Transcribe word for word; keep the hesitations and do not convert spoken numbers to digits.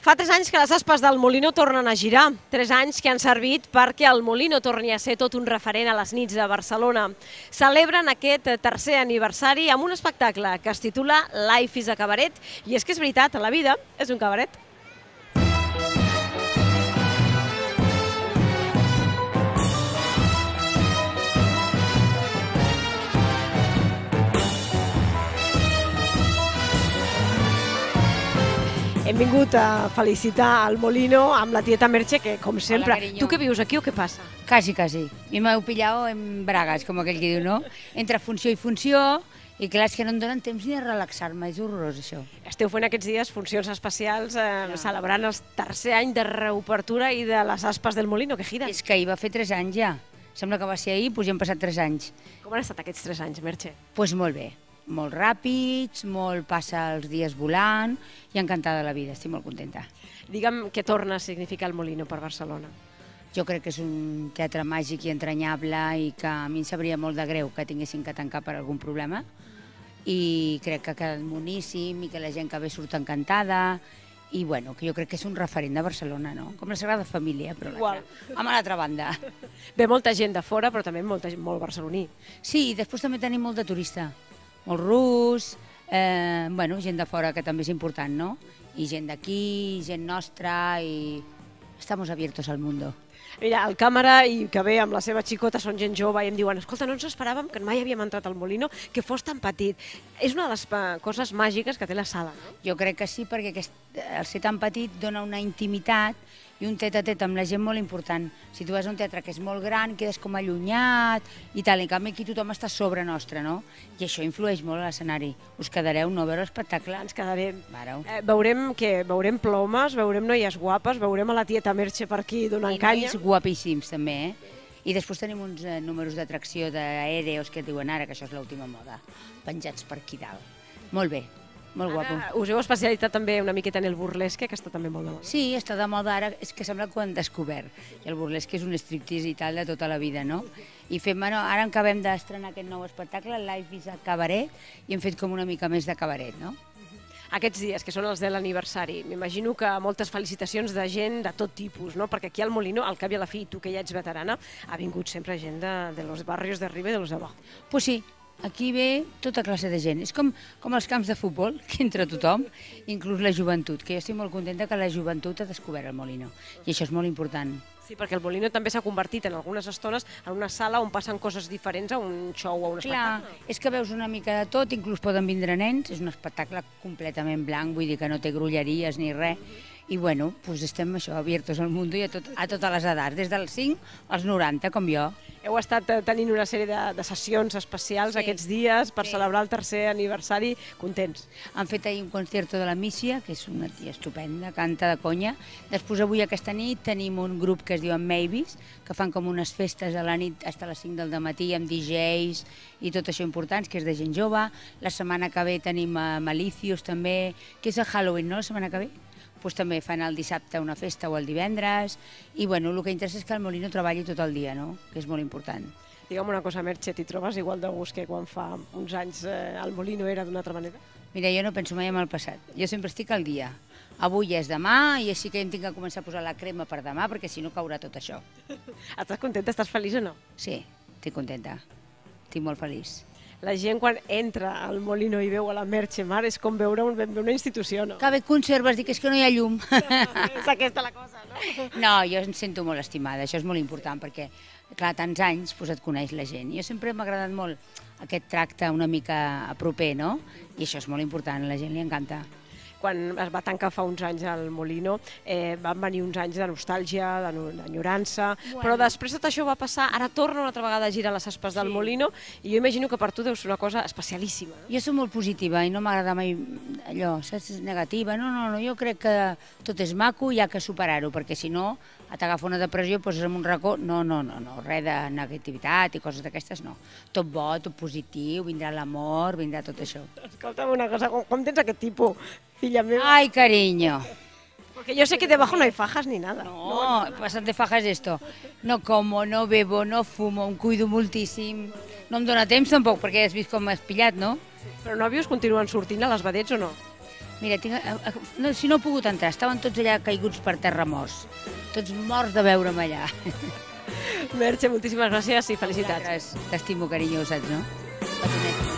Fa tres anys que les aspas del Molino tornen a girar, tres anys que han servit perquè el Molino torni a ser tot un referent a les nits de Barcelona. Celebren aquest tercer aniversari amb un espectacle que es titula Life is a Cabaret, i és que és veritat, la vida és un cabaret. Hem vingut a felicitar el Molino amb la tieta Merche, que, com sempre... Hola, tu que vius aquí o què passa? Casi, casi. I m'heu pillado en bragas, com aquell que diu, no? Entre funció i funció, i clar, és que no em donen temps ni de relaxar-me, és horrorós, això. Esteu fent aquests dies funcions especials, eh, celebrant el tercer any de reobertura i de les aspas del Molino, que giren. És que ahir va fer tres anys ja. Sembla que va ser ahir, doncs ja han passat tres anys. Com han estat aquests tres anys, Merche? Doncs pues molt bé. Molt ràpids, molt passa els dies volant i encantada de la vida, estic molt contenta. Digue'm què torna a significar el Molino per Barcelona. Jo crec que és un teatre màgic i entranyable i que a mi em sabria molt de greu que tinguessin que tancar per algun problema, i crec que ha quedat boníssim i que la gent que ve surt encantada, i bueno, que jo crec que és un referent de Barcelona, no? Com la Sagrada Família, però amb l'altra banda. Ve molta gent de fora, però també molta, molt barceloní. Sí, i després també tenim molt de turista. Molt rus, eh, bueno, gent de fora que també és important, no? I gent d'aquí, gent nostra, i estamos abiertos al mundo. Mira, el càmera i que ve amb la seva xicota són gent jove i em diuen, escolta, no ens esperàvem que mai havíem entrat al Molino, que fos tan petit. És una de les coses màgiques que té la sala, no? Jo crec que sí, perquè aquest, el ser tan petit dona una intimitat i un tet-a-tet amb la gent molt important. Si tu vas a un teatre que és molt gran, quedes com allunyat i tal, en canvi aquí tothom està sobre nostre, no? I això influeix molt a l'escenari. Us quedareu, no, a veure l'espectacle? Ens quedarem. Eh, veurem què? Veurem plomes, veurem noies guapes, veurem a la tieta Merche per aquí donant canya. I nois guapíssims, també, eh? I després tenim uns eh, números d'atracció d'aèreos que diuen ara, que això és l'última moda, penjats per aquí dalt. Molt bé. Molt guapo. Ara, us heu especialitat també una miqueta en el burlesque, que està també molt de moda. Sí, està de moda ara, és que sembla que ho han descobert. I el burlesque és un striptease i tal de tota la vida, no? I fem, bueno, ara acabem d'estrenar aquest nou espectacle, Life is a Cabaret, i hem fet com una mica més de cabaret, no? Aquests dies, que són els de l'aniversari, m'imagino que moltes felicitacions de gent de tot tipus, no? Perquè aquí al Molino, al cap i a la fi, tu que ja ets veterana, ha vingut sempre gent de, de los barrios de arriba i de los de abajo. Pues sí. Aquí ve tota classe de gent. És com, com els camps de futbol, que entra tothom, inclús la joventut, que jo estic molt contenta que la joventut ha descobert el Molino. I això és molt important. Sí, perquè el Molino també s'ha convertit en algunes estones en una sala on passen coses diferents a un show o a un espectacle. Clar, és que veus una mica de tot, inclús poden vindre nens, és un espectacle completament blanc, vull dir que no té grolleries ni res, i bueno, doncs estem això, abiertos al món i a, tot, a totes les edats, des dels cinc als noranta, com jo. Heu estat tenint una sèrie de, de sessions especials sí, aquests dies per sí. celebrar el tercer aniversari, contents. Han fet ahir un concierto de la Mísia, que és una tia estupenda, canta de conya. Després avui aquesta nit tenim un grup que es diuen Maybes, que fan com unes festes a la nit fins a les cinc del matí amb D Js i tot això importants, que és de gent jove. La setmana que ve tenim a Malicios també, que és el Halloween, no?, la setmana que ve? Pues també fan el dissabte una festa o el divendres, i bueno, el que interessa és que el Molino treballi tot el dia, no?, que és molt important. Digue'm una cosa, Merche, t'hi trobes igual de gust que quan fa uns anys eh, el Molino era d'una altra manera? Mira, jo no penso mai en el passat, jo sempre estic al dia. Avui és demà i així que em tinc que començar a posar la crema per demà, perquè si no caurà tot això. Estàs contenta, estàs feliç o no? Sí, estic contenta, estic molt feliç. La gent quan entra al Molino i veu a la Merche Mar és com veure un, una institució, no? Que bé conserves, dic, és que no hi ha llum. És aquesta la cosa, no? No, jo em sento molt estimada, això és molt important, perquè, clar, tants anys pues, et coneix la gent. Jo sempre m'ha agradat molt aquest tracte una mica a proper, no? I això és molt important, a la gent li encanta. Quan es va tancar fa uns anys al Molino, eh, van venir uns anys de nostàlgia, d'enyorança, bueno. Però després tot això va passar, ara torna una altra vegada a girar les aspas sí. del Molino, i jo imagino que per tu deu ser una cosa especialíssima. Jo soc molt positiva i no m'agrada mai allò, saps, negativa, no, no, no, jo crec que tot és maco i hi ha que superar-ho, perquè si no t'agafa una depressió, poses en un racó, no, no, no, no, res de negativitat i coses d'aquestes, no. Tot bo, tot positiu, vindrà l'amor, vindrà tot això. Escolta'm una cosa, com, com tens aquest tipus, filla meva? Ai, cariño. Porque yo sé que debajo no hay fajas ni nada. No, no, bastante fajas esto. No como, no bebo, no fumo, em cuido moltíssim. No em dóna temps tampoc, perquè has vist com m'has pillat, no? Però nòvios continuen sortint a les vedets o no? Mira, tinc, no, si no he pogut entrar, estaven tots allà caiguts per terra morts. Tots morts de veure'm allà. Merche, moltíssimes gràcies i felicitats. T'estimo, carinyo, saps, no? Petonet.